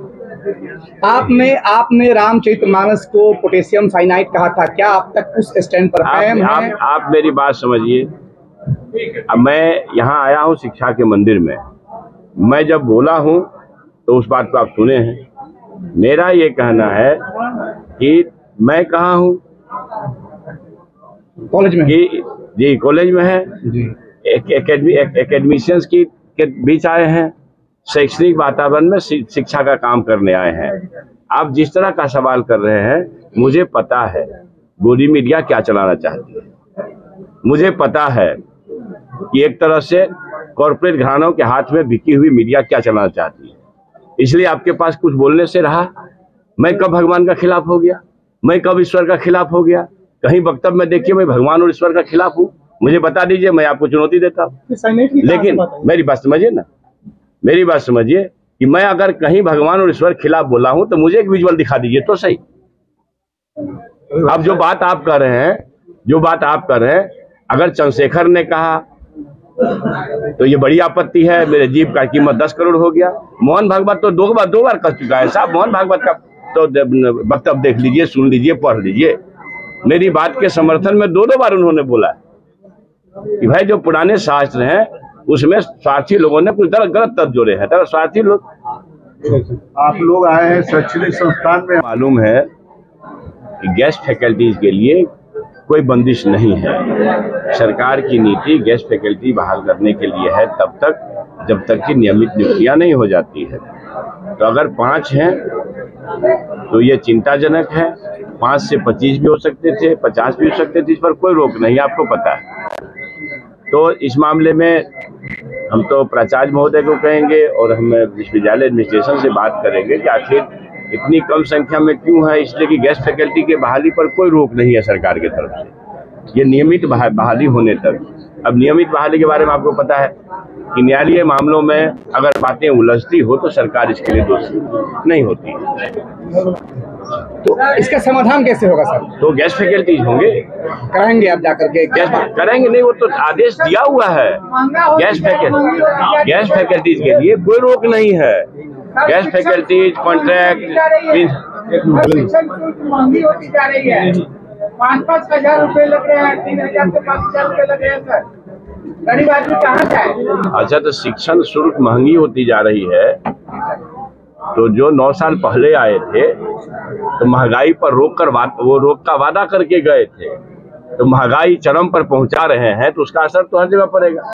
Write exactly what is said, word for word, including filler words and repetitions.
आपने आपने रामचरितमानस को पोटेशियम साइनाइड कहा था, क्या आप तक उस स्टैंड पर कायम हैं? आप, आप मेरी बात समझिए। अब मैं यहाँ आया हूँ शिक्षा के मंदिर में, मैं जब बोला हूँ तो उस बात को आप सुने हैं। मेरा ये कहना है कि मैं कहाँ हूँ, कॉलेज में कि जी कॉलेज में है, एक एकेडमिशियंस की के बीच आए हैं, शैक्षणिक वातावरण में शिक्षा का काम करने आए हैं। आप जिस तरह का सवाल कर रहे हैं, मुझे पता है गोदी मीडिया क्या चलाना चाहती है। मुझे पता है कि एक तरह से कॉर्पोरेट घरानों के हाथ में बिकी हुई मीडिया क्या चलाना चाहती है। इसलिए आपके पास कुछ बोलने से रहा। मैं कब भगवान का खिलाफ हो गया? मैं कब ईश्वर का खिलाफ हो गया? कहीं वक्तव्य में देखिए मैं भगवान और ईश्वर का खिलाफ हूँ, मुझे बता दीजिए, मैं आपको चुनौती देता हूँ। लेकिन मेरी बात समझिए ना, मेरी बात समझिए कि मैं अगर कहीं भगवान और ईश्वर खिलाफ बोला हूं तो मुझे एक विजुअल दिखा दीजिए तो सही। अब जो बात आप कर रहे हैं, जो बात आप कर रहे हैं, अगर चंद्रशेखर ने कहा तो ये बड़ी आपत्ति है, मेरे जीप का कीमत दस करोड़ हो गया। मोहन भागवत तो दो बार दो बार कर चुका है साहब। मोहन भागवत का तो वक्तव्य देख लीजिए, सुन लीजिए, पढ़ लीजिए। मेरी बात के समर्थन में दो दो बार उन्होंने बोला कि भाई जो पुराने शास्त्र हैं उसमें स्वार्थी लोगों ने कुछ गलत तथ्य जोड़े हैं। तो स्वार्थी लोग, आप लोग आए हैं शैक्षणिक संस्थान में, मालूम है कि गेस्ट फैकल्टीज के लिए कोई बंदिश नहीं है। सरकार की नीति गेस्ट फैकल्टी बहाल करने के लिए है तब तक जब तक कि नियमित नियुक्तियां नहीं हो जाती है। तो अगर पांच हैं तो ये चिंताजनक है। पांच से पच्चीस भी हो सकते थे, पचास भी हो सकते थे, इस पर कोई रोक नहीं, आपको पता है। तो इस मामले में हम तो प्राचार्य महोदय को कहेंगे और हम विश्वविद्यालय एडमिनिस्ट्रेशन से बात करेंगे कि आखिर इतनी कम संख्या में क्यों है। इसलिए कि गेस्ट फैकल्टी के बहाली पर कोई रोक नहीं है सरकार की तरफ से, ये नियमित बहाली होने तक। अब नियमित बहाली के बारे में आपको पता है कि न्यायालयीय मामलों में अगर बातें उलझती हो तो सरकार इसके लिए दोषी नहीं होती। तो इसका समाधान कैसे होगा सर? तो गेस्ट फैकल्टीज होंगे, कराएंगे आप जाकर के? गेस्ट करेंगे नहीं, वो तो आदेश दिया हुआ है। गेस्ट फैकल्टी गेस्ट फैकल्टीज के लिए कोई रोक नहीं है। गेस्ट फैकल्टीज कॉन्ट्रैक्ट महंगी होती जा रही है। पाँच पाँच हजार रुपए लग रहे हैं, तीन हजार से पाँच हजार रुपए लग रहे हैं सर। गरीब आदमी कहाँ जाए? अच्छा, तो शिक्षण शुल्क महंगी होती जा रही है तो जो नौ साल पहले आए थे तो महंगाई पर रोक कर वो रोक का वादा करके गए थे, तो महंगाई चरम पर पहुंचा रहे हैं तो उसका असर तो हर जगह पड़ेगा।